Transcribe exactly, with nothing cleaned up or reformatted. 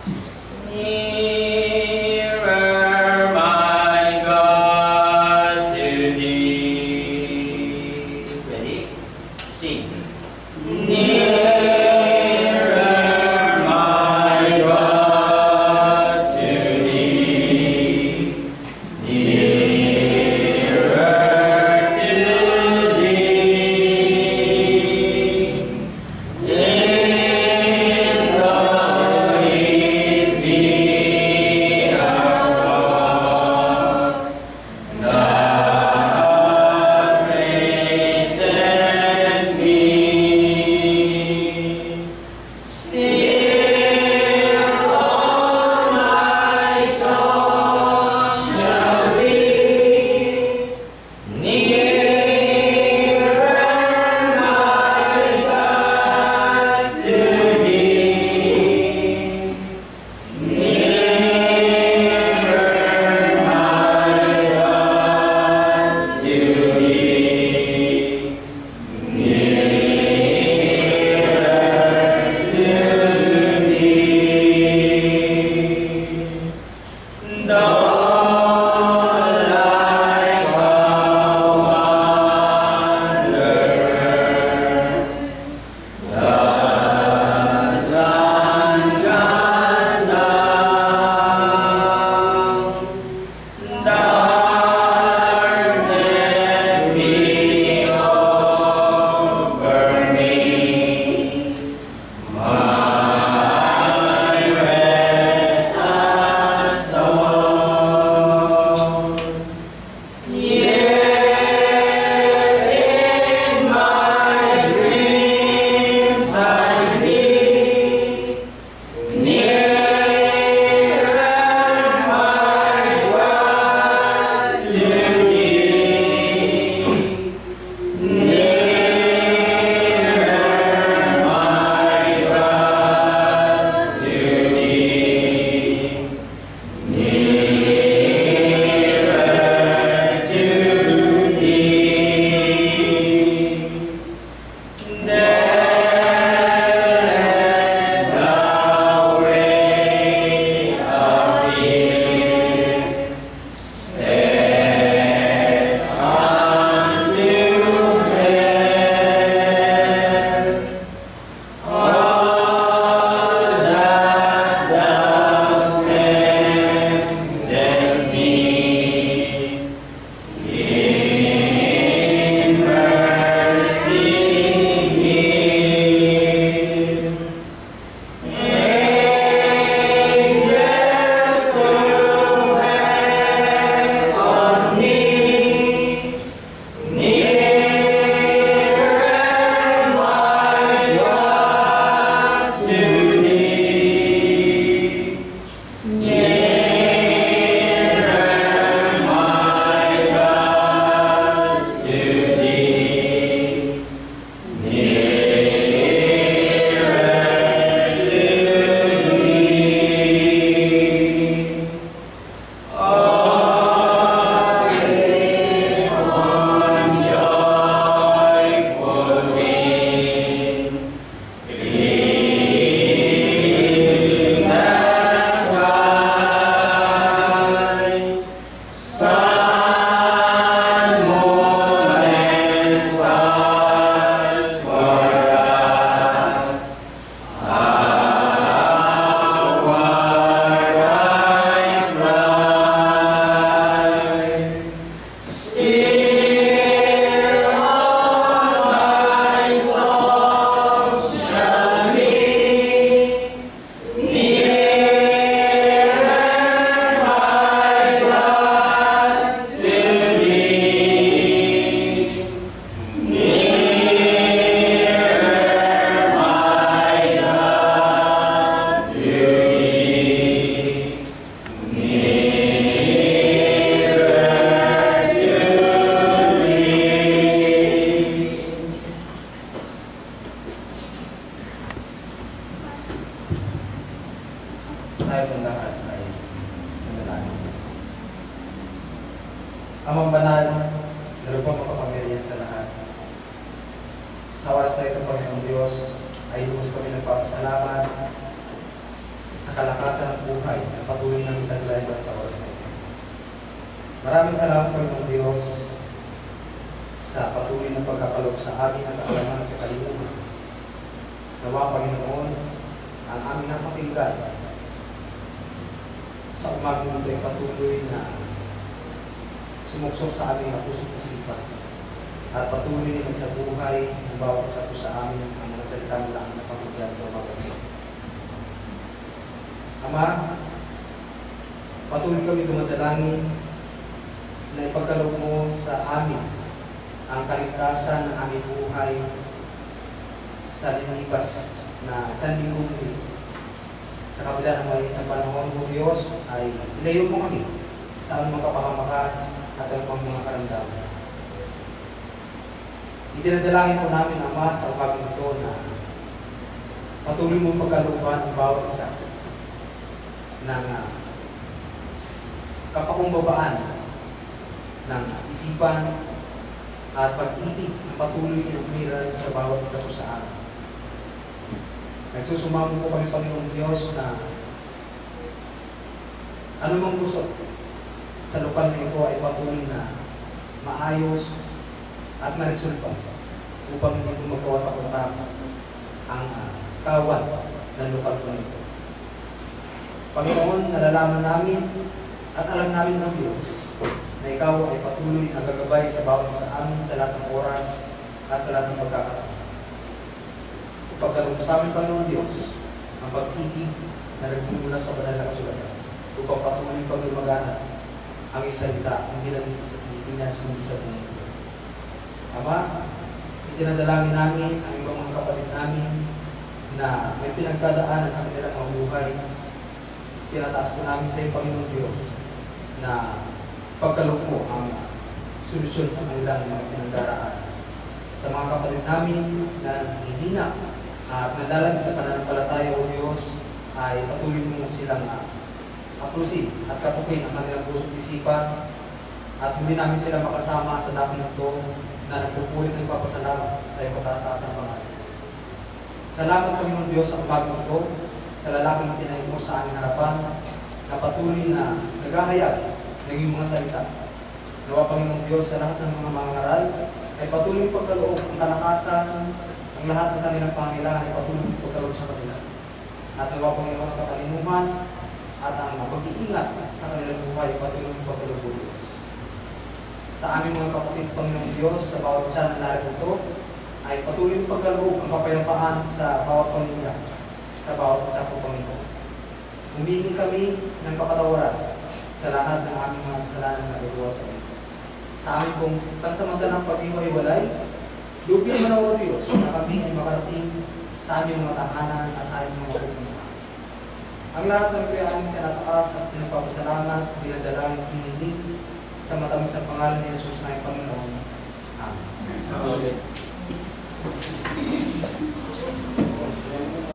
Amang banal, dalawang makapangyarihan sa lahat. Sa oras na ito, Panginoong Diyos, ay lubos kami nagpapasalamat sa kalakasan ng buhay na patuloy namin taglayan sa oras na ito. Maraming salamat, Panginoong Diyos, sa patuloy na pagkakalob sa amin at kaalaman at kakalimutan. Nawa, Panginoon, ang aming napakinggan sa umagang ito ay patuloy na sumuksok sa aming pusong isipan at patuloy na sa buhay ng bawat isa po sa amin ang mga salita mula ang napakinggan sa umagang ito. Ama, patuloy kami dumadalangin na ipagkaloob mo sa amin ang kaligtasan ng aming buhay sa linipas na sanlingkong ito. Sa kabila ng maliit na panahon mo, Diyos, ay ilayo mo kami sa aming mga kapahamakan at ang mga karamdaman. Idinadalangin po namin, Ama, sa umagang ito na patuloy mong pagkalooban ang bawat isa ng uh, kapakumbabaan ng isipan at pag-ibig na patuloy na umiral sa bawat isa po sa amin. Nagsusumamo po kami, Panginoong Diyos, na anumang gusto sa lokal na ito ay patuloy na maayos at ma-resolve upang hindi po magkawatak-watak ang uh, kawan ng lokal na ito. Panginoon, nalalaman namin at alam namin ng Diyos na ikaw ay patuloy na gagabay sa bawat isa amin sa lahat ng oras at sa lahat ng pagkakataon. Pagkaloob sa amin, Panginoon Diyos, ang pag-ibig na nagmumula sa banal na kasulatan upang patuloy pang lumagana ang iyong salita, hindi lang dito sa Pilipinas, hindi sa buong mundo. Ama, itinadalangin namin ang ibang mga kapatid namin na may pinagdadaanan sa kanilang mga buhay. Tinataas po namin sa iyo, Panginoon Diyos, na pagkaloob mo ang solusyon sa kanilang mga pinagdaraan. Sa mga kapatid namin na hindi na at nalalag sa pananampalataya, O Diyos, ay patuloy mo silang uh, aprusin at kapukin ang kanilang pusong isipan at hindi namin sila makasama sa dami ito na nagpupulit ng papasalamat sa iyong kataas-taasang pangalan. Salamat, Panginoon Diyos, sa umagang ito, sa lalaking na tinayo mo sa aming harapan na patuloy na naghahayag ng iyong mga salita. Nawa, Panginoon Diyos, sa lahat ng mga mangaral ay patuloy pagkaloob ang kalakasan, ang lahat ng kanilang pangailangan ay patuloy pagkaloob sa kanila. At nawa, Panginoon, ang katalinuhan at ang pag-iingat sa kanilang buhay patuloy pagkaloob, Diyos. Sa aming mga kapatid, Panginoon Diyos, sa bawat isa ng lahat ito, ay patuloy pagkaloob ang kapayapaan sa bawat pamilya, sa bawat isa po, Panginoon. Humingi kami ng kapatawaran sa lahat ng aming mga kasalanan na nagawa sa iyo. Sa aming pong pansamantalang pag-iwalay, lupin mo na, O Diyos, na kami ay makarating sa aming mga tahanan at sa aming mga pupunta. Ang lahat ng ito ay aming tinataas at pinagpapasalamat, dinadalangin hinihiling sa matamis na pangalan ni Jesus na ang Panginoon. Amen. Amen.